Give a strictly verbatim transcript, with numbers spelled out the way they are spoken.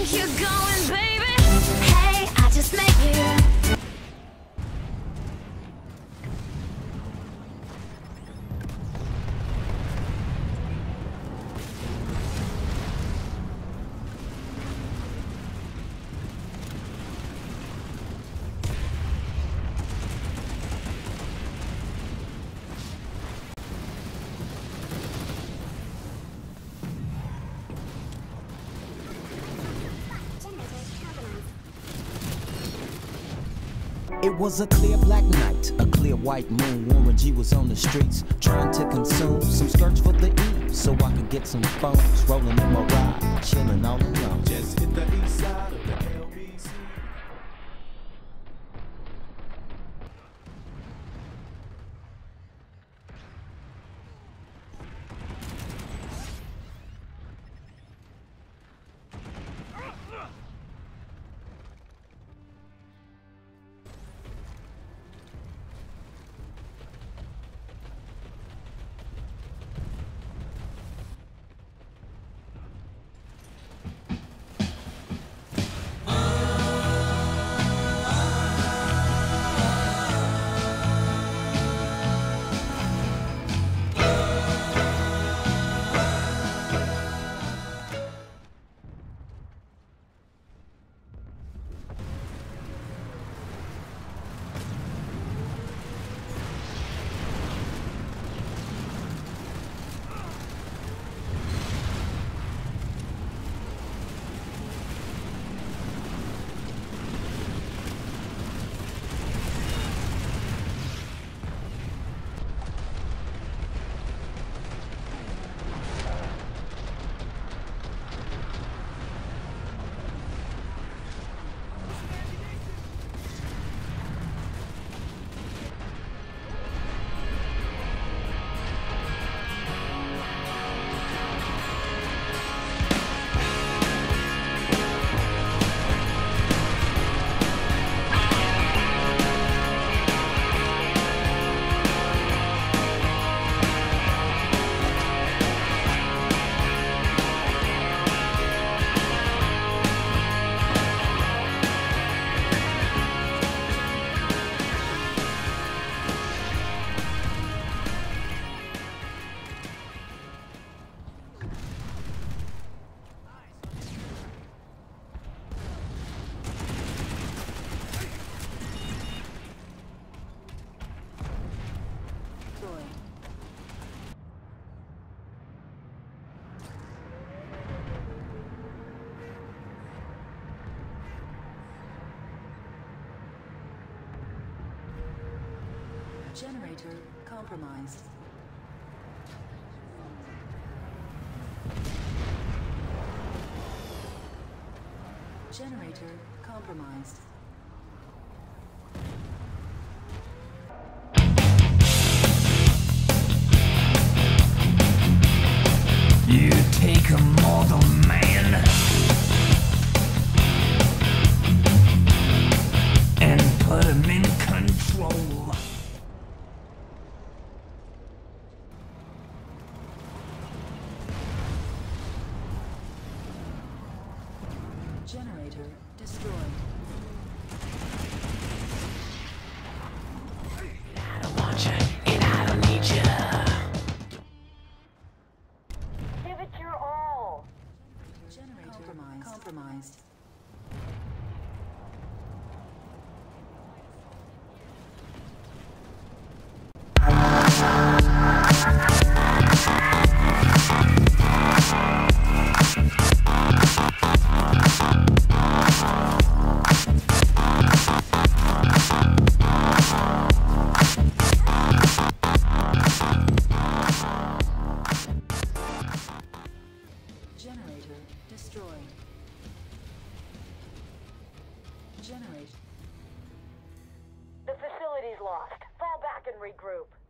think you're going, baby? Hey, I just met you. It was a clear black night, a clear white moon. Warren G was on the streets, trying to consume some skirts for the E, so I could get some phones, rolling in my ride, chilling all alone. Just hit the east side of the L B C. Generator compromised. Generator compromised. You take a mortal man and put him in control. Generator destroyed. I don't want you, and I don't need you. Give it your all. Generator compromised. compromised. Generator destroyed. Generate. The facility's lost. Fall back and regroup.